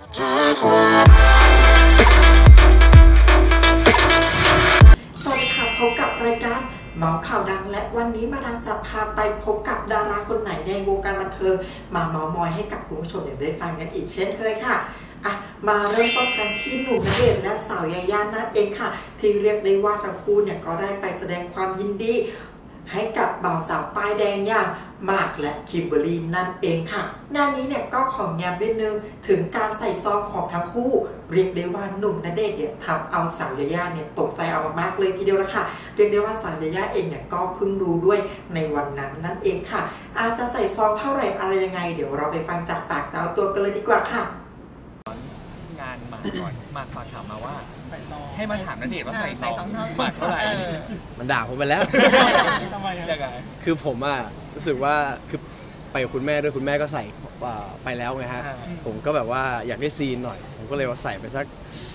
สวัสดีค่ะพบกับรายการเมาส์ข่าวดังและวันนี้มาดังจะพาไปพบกับดาราคนไหนในวงการบันเทิงมาเมาส์มอยให้กับคุณผู้ชมได้ฟังกันอีกเช่นเคยค่ะมาเริ่มต้นกันที่หนุ่มณเดชน์และสาวยาย่านั่นเองค่ะที่เรียกได้ว่าทั้งคู่ก็ได้ไปแสดงความยินดีให้กับบ่าวสาวป้ายแดงอย่างหมากและคิมเบอรรี่นั่นเองค่ะงานนี้ก็ขอแย้มนิดนึงถึงการใส่ซองของทั้งคู่เรียกได้ว่าหนุ่มณเดชน์ทำเอาสาวยาย่าตกใจเอามากๆเลยทีเดียวละค่ะเรียกได้ว่าสาวยาย่าเองก็เพิ่งรู้ด้วยในวันนั้นนั่นเองค่ะอาจจะใส่ซองเท่าไหร่อะไรยังไงเดี๋ยวเราไปฟังจากปากเจ้าตัวกันเลยดีกว่าค่ะงานมาก่อนมาฝากถามมาว่าให้มาถามณเดชน์ว่าใส่ซองหมากเท่าไหร่มันด่าผมไปแล้วคือผมรู้สึกว่าคือไปกับคุณแม่ด้วยคุณแม่ก็ใส่ไปแล้วไงฮะผมก็แบบว่าอยากได้ซีนหน่อยผมก็เลยว่าใส่ไปสัก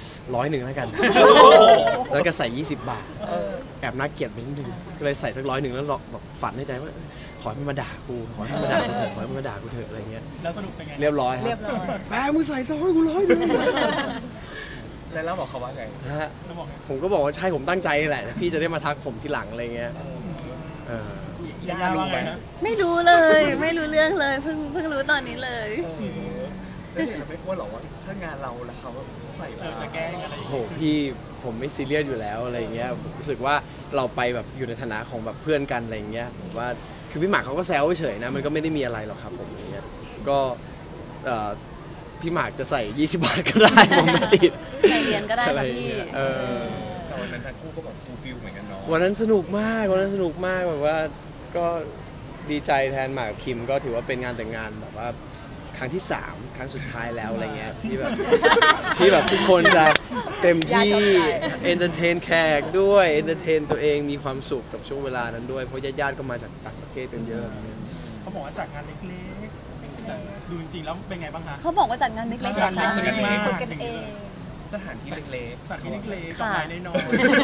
100แล้วกันแล้วก็ใส่20 บาทแอบน่าเกลียดไปนิดนึงก็เลยใส่สัก100แล้วบอกฝันในใจว่าขอให้มันมาด่ากูขอให้มันมาด่ากูเถอะขอให้มันมาด่ากูเถอะอะไรเงี้ยแล้วสนุกเป็นไงเรียบร้อยครับแม่มึงใส่ซองให้กู100 แล้วเราบอกเขาว่าไงฮะผมก็บอกว่าใช่ผมตั้งใจแหละพี่จะได้มาทักผมทีหลังอะไรเงี้ยย่ารู้ไหมไม่รู้เลยไม่รู้เรื่องเลยเพิ่งรู้ตอนนี้เลยแล้วเด็กไม่กลัวหรอว่าถ้างานเราแล้วเขาใส่จะแกล้งอะไรโหพี่ผมไม่ซีเรียสอยู่แล้วอะไรเงี้ยผมรู้สึกว่าเราไปแบบอยู่ในฐานะของแบบเพื่อนกันอะไรเงี้ยผมว่าคือพี่หมากเขาก็แซวเฉยนะมันก็ไม่ได้มีอะไรหรอกครับผมอย่างเงี้ยก็พี่หมากจะใส่20 บาทก็ได้ผมไม่ติดใส่เหรียญก็ได้ครับพี่แต่วันนั้นทั้งคู่ก็แบบฟูลฟิลเหมือนกันเนาะวันนั้นสนุกมากแบบว่าก็ดีใจแทนหมากกับคิมก็ถือว่าเป็นงานแต่งงานแบบว่าครั้งที่3ครั้งสุดท้ายแล้วอะไรเงี้ยที่แบบทุกคนจะเต็มที่เอนเตอร์เทนแขกด้วยเอนเตอร์เทนตัวเองมีความสุขกับช่วงเวลานั้นด้วยเพราะญาติๆก็มาจากต่างประเทศกันเยอะเขาบอกว่าจัดงานเล็กๆแต่ดูจริงๆแล้วเป็นไงบ้างคะเขาบอกว่าจัดงานเล็กๆจัดงานเล็กๆคนกันเองสถานที่เล็กๆสถานที่เล็กๆสบายน้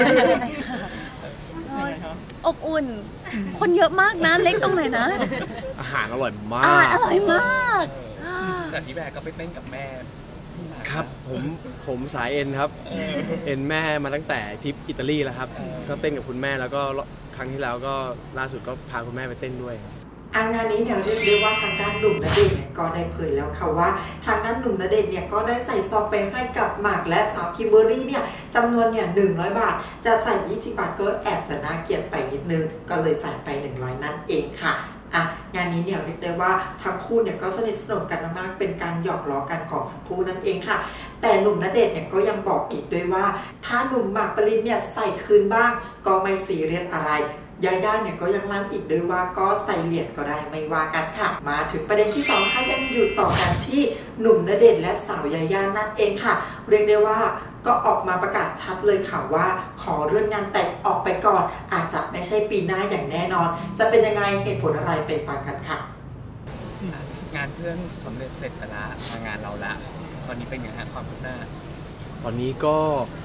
อยอบอุ่นคนเยอะมากนะเล็กตรงไหนนะอาหารอร่อยมากอร่อยมากแต่ที่แบกก็ไปเต้นกับแม่ครับผมสายเอ็นครับเอ็นแม่มาตั้งแต่ทริปอิตาลีแล้วครับก็เต้นกับคุณแม่แล้วก็ครั้งที่แล้วก็ล่าสุดก็พาคุณแม่ไปเต้นด้วยงานนี้เรียกได้ว่าทางด้านหนุ่มณเดชน์ก็ได้เผยแล้วค่ะว่าทางด้านหนุ่มณเดชน์ก็ได้ใส่ซองไปให้กับหมากและสาวคิมเบอรรี่จำนวน100 บาทจะใส่20 บาทก็แอบจะน่าเกลียดไปนิดนึงก็เลยใส่ไป100นั่นเองค่ะงานนี้เรียกได้ว่าทั้งคู่ก็สนิทสนมกันมากเป็นการหยอกล้อกันของทั้งคู่นั่นเองค่ะแต่หนุ่มณเดชน์ก็ยังบอกอีกด้วยว่าถ้าหนุ่มหมากปรินใส่คืนบ้างก็ไม่ซีเรียสอะไรยาย่าก็ยังลั่นอีกด้วยว่าก็ใส่เหรียญก็ได้ไม่ว่ากันค่ะมาถึงประเด็นที่2ให้ยังอยู่ต่อกันที่หนุ่มณเดชน์และสาวยาย่านั่นเองค่ะเรียกได้ว่าก็ออกมาประกาศชัดเลยค่ะว่าขอเลื่อนงานแต่งออกไปก่อนอาจจะไม่ใช่ปีหน้าอย่างแน่นอนจะเป็นยังไงเหตุผลอะไรไปฟังกันค่ะงานเพื่อนสำเร็จเสร็จไปแล้วงานเราละตอนนี้เป็นยังไงความคืบหน้าตอนนี้ก็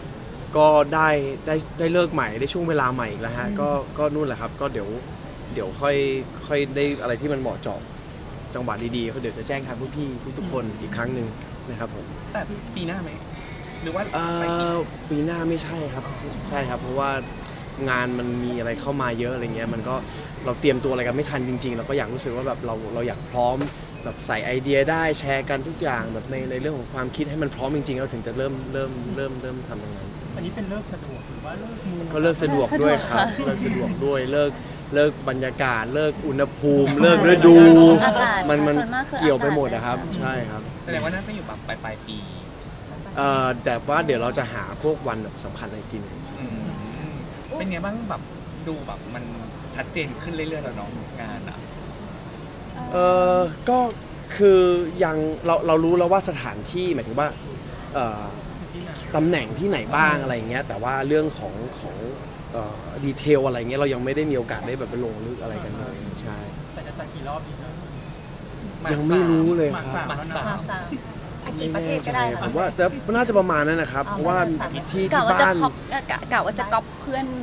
ได้เลิกใหม่ได้ช่วงเวลาใหม่อีกแล้วฮะก็นู่นแหละครับก็เดี๋ยวค่อยได้อะไรที่มันเหมาะเจาะจังหวะดีๆเขาเดี๋ยวจะแจ้งทางพี่ทุกคนอีกครั้งหนึ่งนะครับผมแต่ปีหน้าไหมหรือว่าปีหน้าไม่ใช่ครับใช่ครับเพราะว่างานมันมีอะไรเข้ามาเยอะอะไรเงี้ยมันก็เราเตรียมตัวอะไรกันไม่ทันจริงๆเราก็อยากรู้สึกว่าแบบเราอยากพร้อมแบบใส่ไอเดียได้แชร์กันทุกอย่างแบบในเรื่องของความคิดให้มันพร้อมจริงๆเราถึงจะเริ่มทำตรงนั้นอันนี้เป็นเลิกสะดวกหรือว่าเลิกก็เลิกสะดวกด้วยครับเลิกสะดวกด้วยเลิกบรรยากาศเลิกอุณหภูมิเลิกฤดูมันเกี่ยวไปหมดนะครับใช่ครับแสดงว่าน่าจะอยู่แบบปลายปีแต่ว่าเดี๋ยวเราจะหาพวกวันสำคัญอะไรจริงเป็นไงบ้างแบบดูแบบมันชัดเจนขึ้นเรื่อยๆแล้วน้องงานก็คือยังเรารู้แล้วว่าสถานที่หมายถึงว่าตำแหน่งที่ไหนบ้างอะไรเงี้ยแต่ว่าเรื่องของดีเทลอะไรเงี้ยเรายังไม่ได้มีโอกาสได้แบบไปลงลึกอะไรกันเลยใช่แต่จะจัดกี่รอบดีนะยังไม่รู้เลยครับกี่ประเทศก็ได้ผมว่าแต่น่าจะประมาณนั้นนะครับเพราะว่าที่บ้านกะว่าจะก๊อปเพื่อน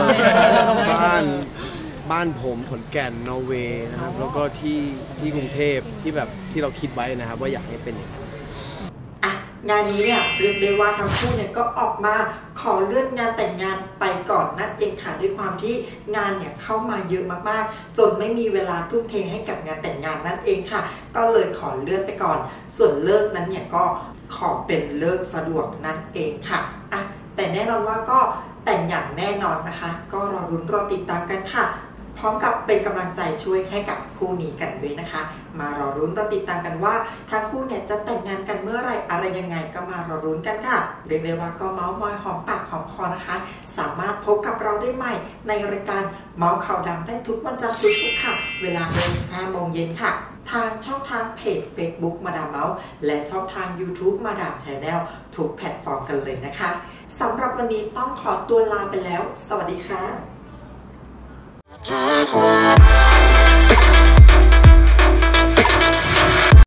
บ้านผมขอนแก่นนอร์เวย์นะครับแล้วก็ที่กรุงเทพที่แบบที่เราคิดไว้นะครับว่าอยากให้เป็นอย่างนั้นงานนี้เนี่ยเรียกได้ว่าทั้งคู่เนี่ยก็ออกมาขอเลื่อนงานแต่งงานไปก่อนนั่นเองค่ะด้วยความที่งานเนี่ยเข้ามาเยอะมากๆจนไม่มีเวลาทุ่มเทให้กับงานแต่งงานนั่นเองค่ะก็เลยขอเลื่อนไปก่อนส่วนเลิกนั้นเนี่ยก็ขอเป็นเลิกสะดวกนั่นเองค่ะแต่แน่นอนว่าก็แต่งอย่างแน่นอนนะคะก็รอรุ้นรอติดตามกันค่ะพร้อมกับเป็นกำลังใจช่วยให้กับคู่นี้กันด้วยนะคะมารอรุ้นรอติดตามกันว่าทั้งคู่เนี่ยจะแต่งงานกันเมื่อไรอะไรยังไงก็มารอรุ้นกันค่ะเรียกได้ว่าก็เมาส์มอยหอมปากหอมคอนะคะสามารถพบกับเราได้ใหม่ในรายการเมาส์ข่าวดังได้ทุกวันจันทร์พุธค่ะเวลา5 โมงเย็นค่ะทางช่องทางเพจ Facebook มาดามเมาส์และช่องทาง YouTube มาดาม Channel ทุกแพลตฟอร์มกันเลยนะคะสำหรับวันนี้ต้องขอตัวลาไปแล้วสวัสดีค่ะ